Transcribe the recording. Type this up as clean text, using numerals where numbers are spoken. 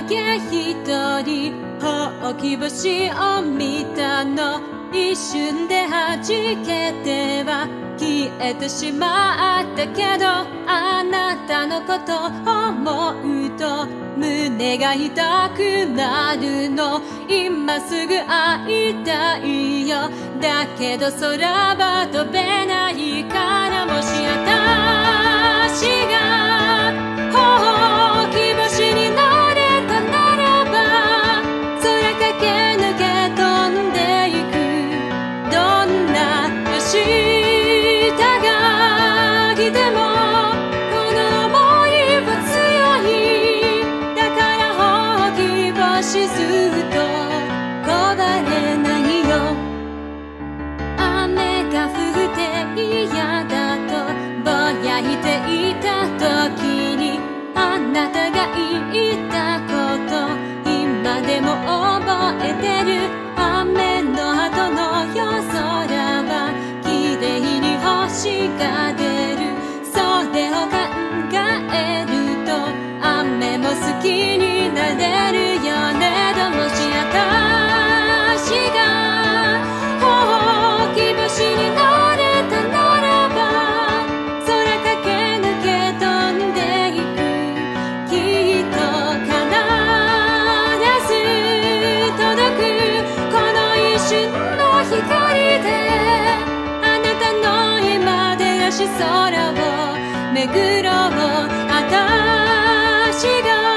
影一人ほうき星を見たの一瞬で弾けては消えてしまったけどあなたのこと思うと胸が痛くなるの今すぐ会いたいよだけど空は飛べないからもし私がほうき星になれたならば空駆け抜け飛んでいくどんな明日が来てもこの想いは強いだからほうき星ずっと壊れないよ雨が降って嫌だとぼやいていた時にあなたが言ったこと今でも覚えてる雨の後の夜空は綺麗に星が出るそれを考えると雨も好きになれるよねどもし私がほうき星になれたならば空駆け抜け飛んでいくきっと必ず届くこの一瞬の光であなたの今照らし空を巡ろう私が